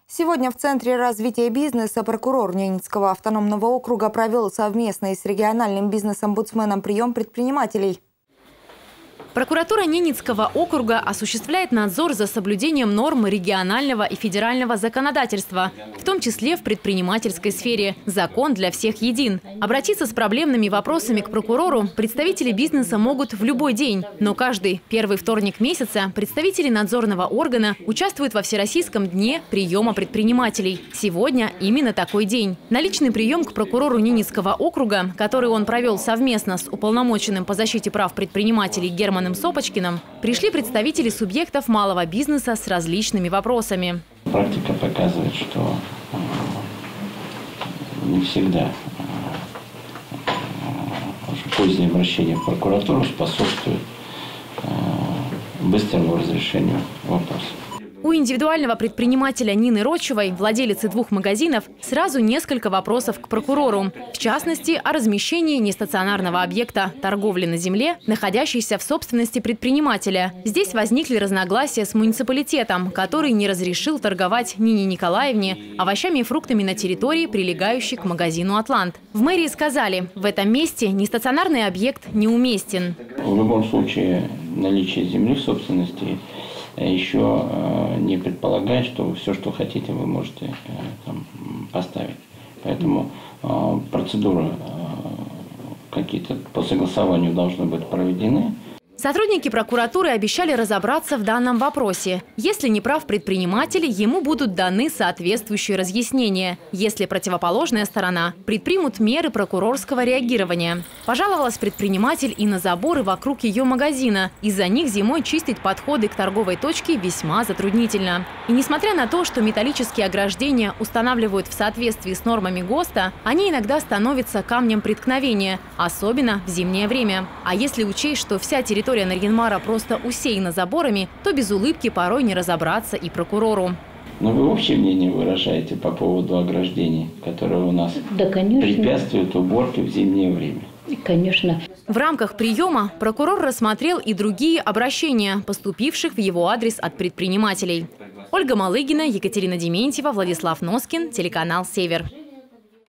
Сегодня в Центре развития бизнеса прокурор Ненецкого автономного округа провел совместный с региональным бизнес-омбудсменом прием предпринимателей. Прокуратура Ненецкого округа осуществляет надзор за соблюдением норм регионального и федерального законодательства, в том числе в предпринимательской сфере. Закон для всех един. Обратиться с проблемными вопросами к прокурору представители бизнеса могут в любой день. Но каждый первый вторник месяца представители надзорного органа участвуют во Всероссийском дне приема предпринимателей. Сегодня именно такой день. На личный прием к прокурору Ненецкого округа, который он провел совместно с уполномоченным по защите прав предпринимателей Германом Сопочкиным, пришли представители субъектов малого бизнеса с различными вопросами. Практика показывает, что не всегда позднее обращение в прокуратуру способствует быстрому разрешению вопроса. У индивидуального предпринимателя Нины Рочевой, владелицы 2 магазинов, сразу несколько вопросов к прокурору. В частности, о размещении нестационарного объекта торговли на земле, находящейся в собственности предпринимателя. Здесь возникли разногласия с муниципалитетом, который не разрешил торговать Нине Николаевне овощами и фруктами на территории, прилегающей к магазину «Атлант». В мэрии сказали, в этом месте нестационарный объект неуместен. В любом случае, наличие земли в собственности еще не предполагает, что все, что хотите, вы можете там поставить. Поэтому процедуры какие-то по согласованию должны быть проведены. Сотрудники прокуратуры обещали разобраться в данном вопросе. Если не прав предприниматель, ему будут даны соответствующие разъяснения. Если противоположная сторона, предпримут меры прокурорского реагирования. Пожаловалась предприниматель и на заборы вокруг ее магазина. Из-за них зимой чистить подходы к торговой точке весьма затруднительно. И несмотря на то, что металлические ограждения устанавливают в соответствии с нормами ГОСТа, они иногда становятся камнем преткновения, особенно в зимнее время. А если учесть, что вся территория Нарьян-Мара просто усеяна заборами, то без улыбки порой не разобраться и прокурору. Но вы общее мнение выражаете по поводу ограждений, которые у нас препятствуют уборке в зимнее время? Конечно. В рамках приема прокурор рассмотрел и другие обращения, поступивших в его адрес от предпринимателей. Ольга Малыгина, Екатерина Дементьева, Владислав Носкин, телеканал «Север».